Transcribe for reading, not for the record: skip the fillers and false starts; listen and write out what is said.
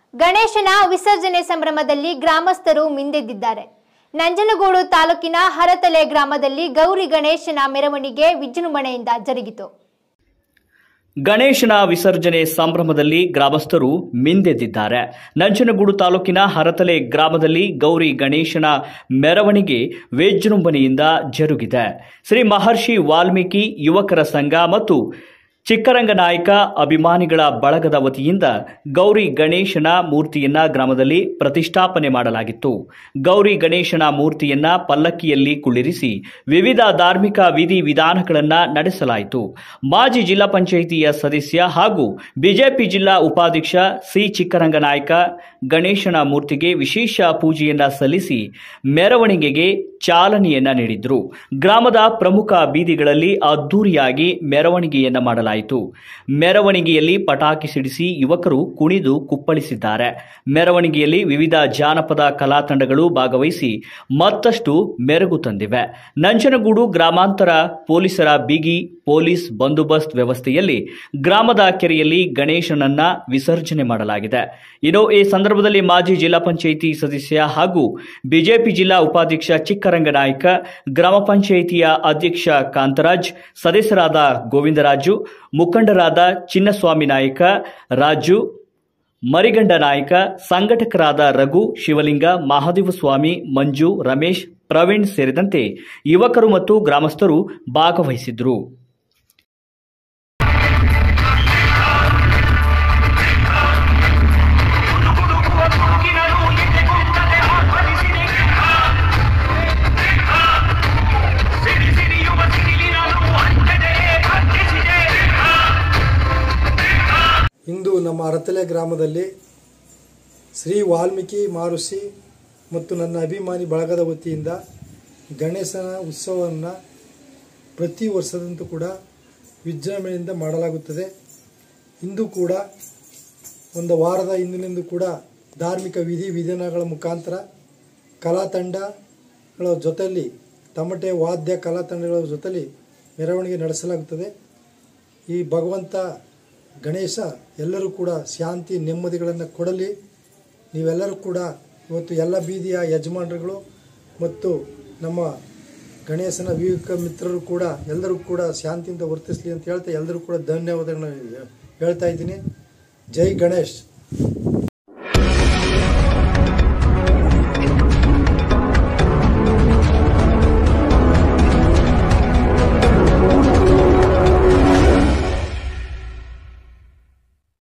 ಗಣೇಶನ ವಿಸರ್ಜನೆ ಸಂಭ್ರಮದಲ್ಲಿ ಗ್ರಾಮಸ್ಥರು ಮಿಂದೆದ್ದಿದ್ದಾರೆ. ನಂಜನಗೂಡು ತಾಲೂಕಿನ ಹರತಲೆ ಗ್ರಾಮದಲ್ಲಿ ಗೌರಿ ಗಣೇಶನ ಮೆರವಣಿಗೆ ವಿಜೃಂಭಣೆಯಿಂದ ಜರುಗಿತು. ಗಣೇಶನ ವಿಸರ್ಜನೆ ಸಂಭ್ರಮದಲ್ಲಿ ಗ್ರಾಮಸ್ಥರು ಮಿಂದೆದ್ದಿದ್ದಾರೆ. ನಂಜನಗೂಡು ತಾಲೂಕಿನ ಹರತಲೆ ಗ್ರಾಮದಲ್ಲಿ ಗೌರಿ ಗಣೇಶನ ಮೆರವಣಿಗೆ ವಿಜೃಂಭಣೆಯಿಂದ ಜರುಗಿದೆ. ಶ್ರೀ ಮಹರ್ಷಿ ವಾಲ್ಮೀಕಿ ಯುವಕರ ಸಂಘ ಮತ್ತು ಚಿಕ್ಕರಂಗನಾಯಕ ಅಭಿಮಾನಿಗಳ ಬಳಗದ ವತಿಯಿಂದ ಗೌರಿ ಗಣೇಶನ ಮೂರ್ತಿಯನ್ನ ಗ್ರಾಮದಲ್ಲಿ ಪ್ರತಿಷ್ಠಾಪನೆ ಮಾಡಲಾಗಿತ್ತು. ಗೌರಿ ಗಣೇಶನ ಮೂರ್ತಿಯನ್ನ ಪಲ್ಲಕ್ಕಿಯಲ್ಲಿ ಕುಳ್ಳಿರಿಸಿ ವಿವಿಧ ಧಾರ್ಮಿಕ ವಿಧಿ ವಿಧಾನಗಳನ್ನು ನಡೆಸಲಾಯಿತು. ಮಾಜಿ ಜಿಲ್ಲಾ ಪಂಚಾಯಿತಿಯ ಸದಸ್ಯ ಹಾಗೂ ಬಿಜೆಪಿ ಜಿಲ್ಲಾ ಉಪಾಧ್ಯಕ್ಷ ಸಿ ಚಿಕ್ಕರಂಗನಾಯಕ ಗಣೇಶನ ಮೂರ್ತಿಗೆ ವಿಶೇಷ ಪೂಜೆಯನ್ನ ಸಲ್ಲಿಸಿ ಮೆರವಣಿಗೆಗೆ ಚಾಲನೆಯನ್ನ ನೀಡಿದ್ರು. ಗ್ರಾಮದ ಪ್ರಮುಖ ಬೀದಿಗಳಲ್ಲಿ ಅದ್ದೂರಿಯಾಗಿ ಮೆರವಣಿಗೆಯನ್ನ ಮಾಡಲಾಯಿತು. ಮೆರವಣಿಗೆಯಲ್ಲಿ ಪಟಾಕಿ ಸಿಡಿಸಿ ಯುವಕರು ಕುಣಿದು ಕುಪ್ಪಳಿಸಿದ್ದಾರೆ. ಮೆರವಣಿಗೆಯಲ್ಲಿ ವಿವಿಧ ಜಾನಪದ ಕಲಾ ತಂಡಗಳು ಭಾಗವಹಿಸಿ ಮತ್ತಷ್ಟು ಮೆರುಗು ತಂದಿವೆ. ನಂಜನಗೂಡು ಗ್ರಾಮಾಂತರ ಪೊಲೀಸರ ಬಿಗಿ ಪೊಲೀಸ್ ಬಂದೋಬಸ್ತ್ ವ್ಯವಸ್ಥೆಯಲ್ಲಿ ಗ್ರಾಮದ ಕೆರೆಯಲ್ಲಿ ಗಣೇಶನನ್ನ ವಿಸರ್ಜನೆ ಮಾಡಲಾಗಿದೆ. ಇನ್ನು ಈ ಸಂದರ್ಭದಲ್ಲಿ ಮಾಜಿ ಜಿಲ್ಲಾ ಪಂಚಾಯಿತಿ ಸದಸ್ಯ ಹಾಗೂ ಬಿಜೆಪಿ ಜಿಲ್ಲಾ ಉಪಾಧ್ಯಕ್ಷ ಚಿಕ್ಕರಂಗನಾಯಕ, ಗ್ರಾಮ ಪಂಚಾಯಿತಿಯ ಅಧ್ಯಕ್ಷ ಕಾಂತರಾಜ್, ಸದಸ್ಯರಾದ ಗೋವಿಂದರಾಜು, ಮುಖಂಡರಾದ ಚಿನ್ನಸ್ವಾಮಿ ನಾಯಕ, ರಾಜು, ಮರಿಗಂಡ ನಾಯಕ, ಸಂಘಟಕರಾದ ರಘು, ಶಿವಲಿಂಗ, ಮಹಾದೇವಸ್ವಾಮಿ, ಮಂಜು, ರಮೇಶ್, ಪ್ರವೀಣ್ ಸೇರಿದಂತೆ ಯುವಕರು ಮತ್ತು ಗ್ರಾಮಸ್ಥರು ಭಾಗವಹಿಸಿದ್ರು. ಇಂದು ನಮ್ಮ ಹರತಲೆ ಗ್ರಾಮದಲ್ಲಿ ಶ್ರೀ ವಾಲ್ಮೀಕಿ ಮಹರ್ಷಿ ಮತ್ತು ನನ್ನ ಅಭಿಮಾನಿ ಬಳಗದ ವತಿಯಿಂದ ಗಣೇಶನ ಉತ್ಸವವನ್ನು ಪ್ರತಿ ವರ್ಷದಂತೂ ಕೂಡ ವಿಜೃಂಭಣೆಯಿಂದ ಮಾಡಲಾಗುತ್ತದೆ. ಇಂದು ಕೂಡ ಒಂದು ವಾರದ ಹಿಂದಿನಿಂದ ಕೂಡ ಧಾರ್ಮಿಕ ವಿಧಿ ವಿಧಾನಗಳ ಮುಖಾಂತರ ಕಲಾ ತಂಡಗಳ ಜೊತೆಯಲ್ಲಿ ತಮಟೆ ವಾದ್ಯ ಕಲಾ ತಂಡಗಳ ಜೊತೆಯಲ್ಲಿ ಮೆರವಣಿಗೆ ನಡೆಸಲಾಗುತ್ತದೆ. ಈ ಭಗವಂತ ಗಣೇಶ ಎಲ್ಲರೂ ಕೂಡ ಶಾಂತಿ ನೆಮ್ಮದಿಗಳನ್ನು ಕೊಡಲಿ. ನೀವೆಲ್ಲರೂ ಕೂಡ ಇವತ್ತು ಎಲ್ಲ ಬೀದಿಯ ಯಜಮಾನರುಗಳು ಮತ್ತು ನಮ್ಮ ಗಣೇಶನ ವಿವೇಕ ಮಿತ್ರರು ಕೂಡ ಎಲ್ಲರೂ ಕೂಡ ಶಾಂತಿಯಿಂದ ವರ್ತಿಸಲಿ ಅಂತ ಹೇಳ್ತಾ ಎಲ್ಲರೂ ಕೂಡ ಧನ್ಯವಾದಗಳನ್ನು ಹೇಳ್ತಾ ಇದ್ದೀನಿ. ಜೈ ಗಣೇಶ್.